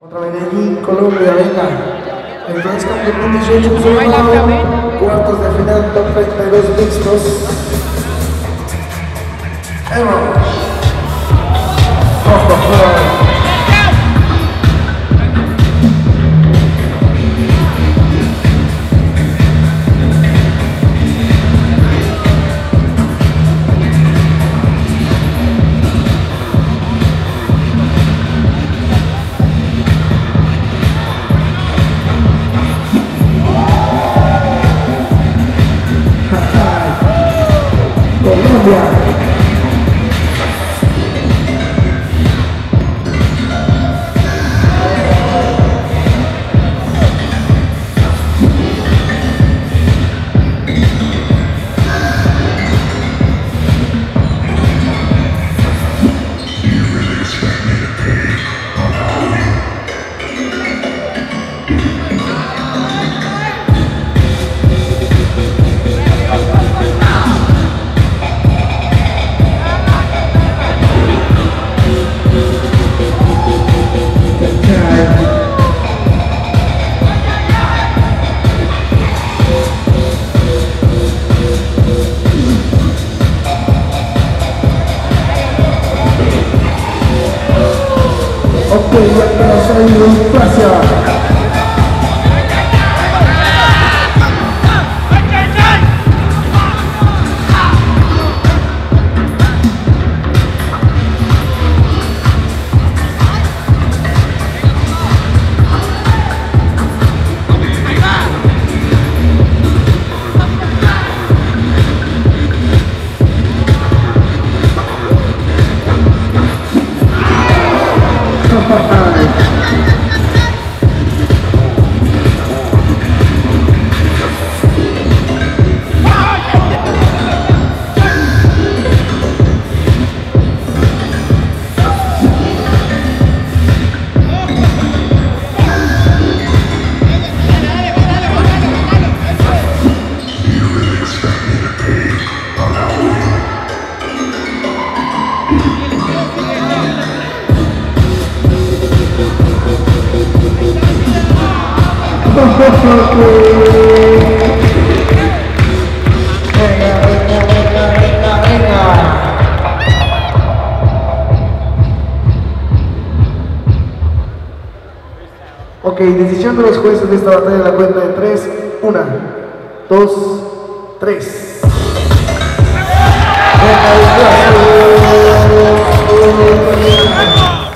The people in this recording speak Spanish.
Contra Medellín, Colombia, venga. Entonces, campeón 18, cuartos de final, top 32 mixtos. Colombia. Ok, ya está saliendo en Francia. Venga. Ok, decisión de los jueces de esta batalla en la cuenta de 3. 1, 2, 3. Venga,